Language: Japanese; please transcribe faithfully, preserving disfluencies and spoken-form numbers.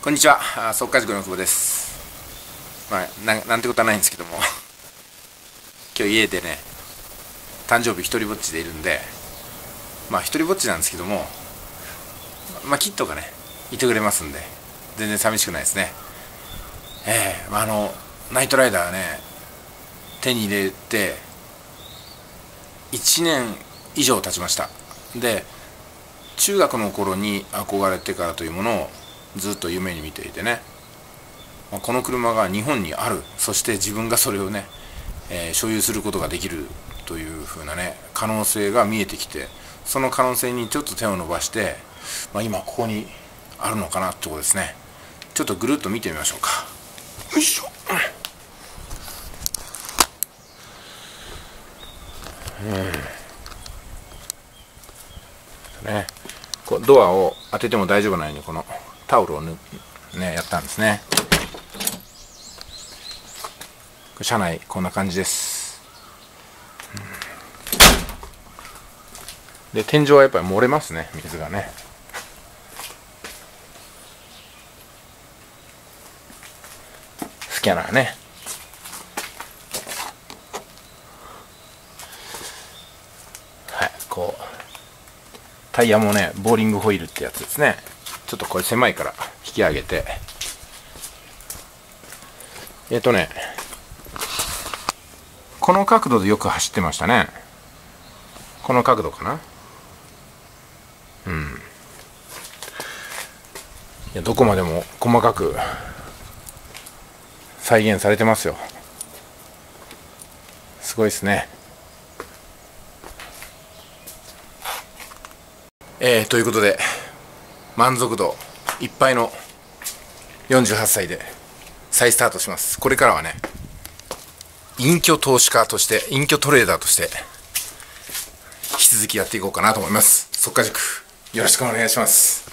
こんにちは、速稼塾の久保です。まあな、なんてことはないんですけども、今日家でね、誕生日一人ぼっちでいるんで、まあ一人ぼっちなんですけども、まあキットがね、いてくれますんで、全然寂しくないですね。ええー、まあ、あの、ナイトライダーね、手に入れて、いちねん以上経ちました。で、中学の頃に憧れてからというものをずっと夢に見ていてね、この車が日本にある、そして自分がそれをね、えー、所有することができるというふうなね可能性が見えてきて、その可能性にちょっと手を伸ばして、まあ、今ここにあるのかなってことですね。ちょっとぐるっと見てみましょうか。よいしょ。うんね、こうドアを当てても大丈夫なようにこのタオルをねやったんですね。車内こんな感じです。で天井はやっぱり漏れますね、水がね。スキャナーね。はい、こうタイヤもねボーリングホイールってやつですね。ちょっとこれ狭いから引き上げて、えっとねこの角度でよく走ってましたね。この角度かな。うん。いや、どこまでも細かく再現されてますよ。すごいですね。えー、ということで満足度いっぱいのよんじゅうはっさいで再スタートします。これからはね、隠居投資家として、隠居トレーダーとして引き続きやっていこうかなと思います。速稼塾よろしくお願いします。